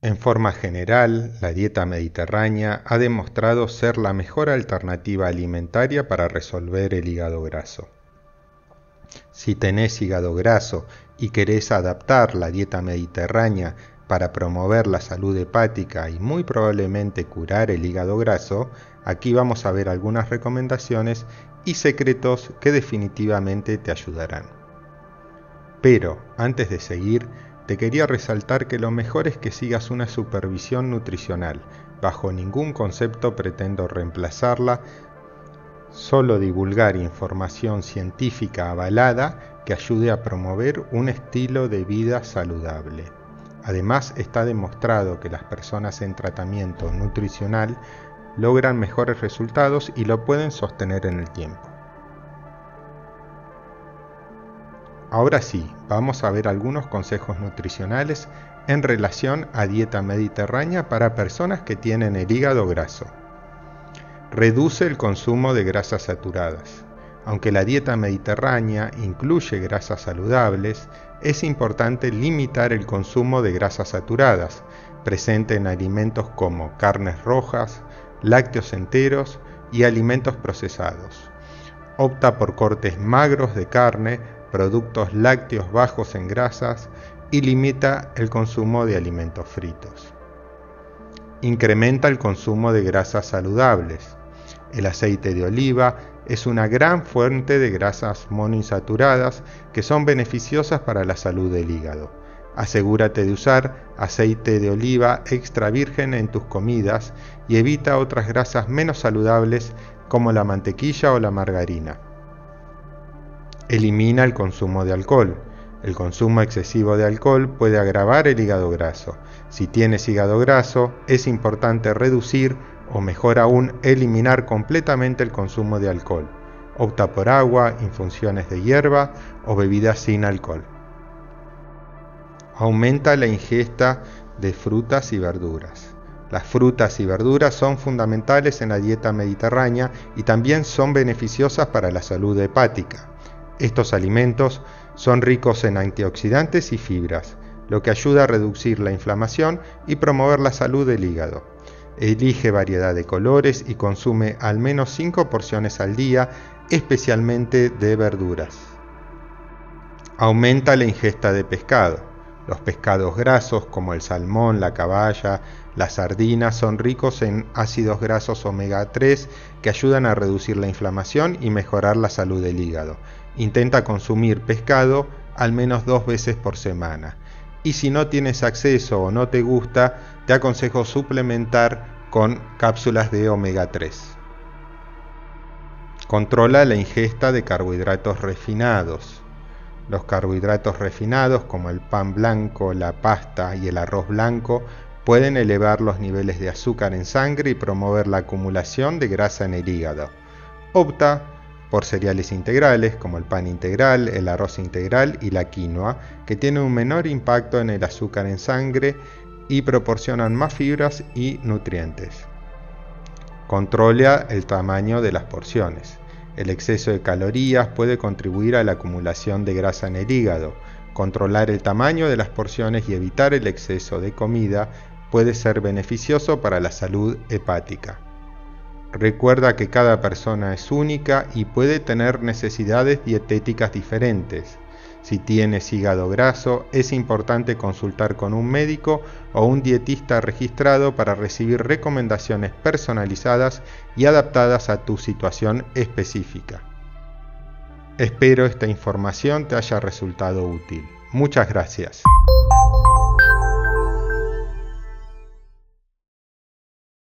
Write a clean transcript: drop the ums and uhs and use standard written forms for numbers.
En forma general, la dieta mediterránea ha demostrado ser la mejor alternativa alimentaria para resolver el hígado graso. Si tenés hígado graso y querés adaptar la dieta mediterránea para promover la salud hepática y muy probablemente curar el hígado graso, aquí vamos a ver algunas recomendaciones y secretos que definitivamente te ayudarán. Pero, antes de seguir, te quería resaltar que lo mejor es que sigas una supervisión nutricional. Bajo ningún concepto pretendo reemplazarla, solo divulgar información científica avalada que ayude a promover un estilo de vida saludable. Además, está demostrado que las personas en tratamiento nutricional logran mejores resultados y lo pueden sostener en el tiempo. Ahora sí, vamos a ver algunos consejos nutricionales en relación a dieta mediterránea para personas que tienen el hígado graso. Reduce el consumo de grasas saturadas. Aunque la dieta mediterránea incluye grasas saludables, es importante limitar el consumo de grasas saturadas, presente en alimentos como carnes rojas, lácteos enteros y alimentos procesados. Opta por cortes magros de carne, productos lácteos bajos en grasas y limita el consumo de alimentos fritos. Incrementa el consumo de grasas saludables. El aceite de oliva es una gran fuente de grasas monoinsaturadas que son beneficiosas para la salud del hígado. Asegúrate de usar aceite de oliva extra virgen en tus comidas y evita otras grasas menos saludables como la mantequilla o la margarina. Elimina el consumo de alcohol. El consumo excesivo de alcohol puede agravar el hígado graso. Si tienes hígado graso, es importante reducir o mejor aún eliminar completamente el consumo de alcohol. Opta por agua, infusiones de hierba o bebidas sin alcohol. Aumenta la ingesta de frutas y verduras. Las frutas y verduras son fundamentales en la dieta mediterránea y también son beneficiosas para la salud hepática. Estos alimentos son ricos en antioxidantes y fibras, lo que ayuda a reducir la inflamación y promover la salud del hígado. Elige variedad de colores y consume al menos 5 porciones al día, especialmente de verduras. Aumenta la ingesta de pescado. Los pescados grasos como el salmón, la caballa, la sardina son ricos en ácidos grasos omega 3 que ayudan a reducir la inflamación y mejorar la salud del hígado. Intenta consumir pescado al menos 2 veces por semana. Y si no tienes acceso o no te gusta, te aconsejo suplementar con cápsulas de omega 3. Controla la ingesta de carbohidratos refinados. Los carbohidratos refinados como el pan blanco, la pasta y el arroz blanco pueden elevar los niveles de azúcar en sangre y promover la acumulación de grasa en el hígado. Opta por cereales integrales como el pan integral, el arroz integral y la quinoa, que tienen un menor impacto en el azúcar en sangre y proporcionan más fibras y nutrientes. Controla el tamaño de las porciones. El exceso de calorías puede contribuir a la acumulación de grasa en el hígado. Controlar el tamaño de las porciones y evitar el exceso de comida puede ser beneficioso para la salud hepática. Recuerda que cada persona es única y puede tener necesidades dietéticas diferentes. Si tienes hígado graso, es importante consultar con un médico o un dietista registrado para recibir recomendaciones personalizadas y adaptadas a tu situación específica. Espero esta información te haya resultado útil. Muchas gracias.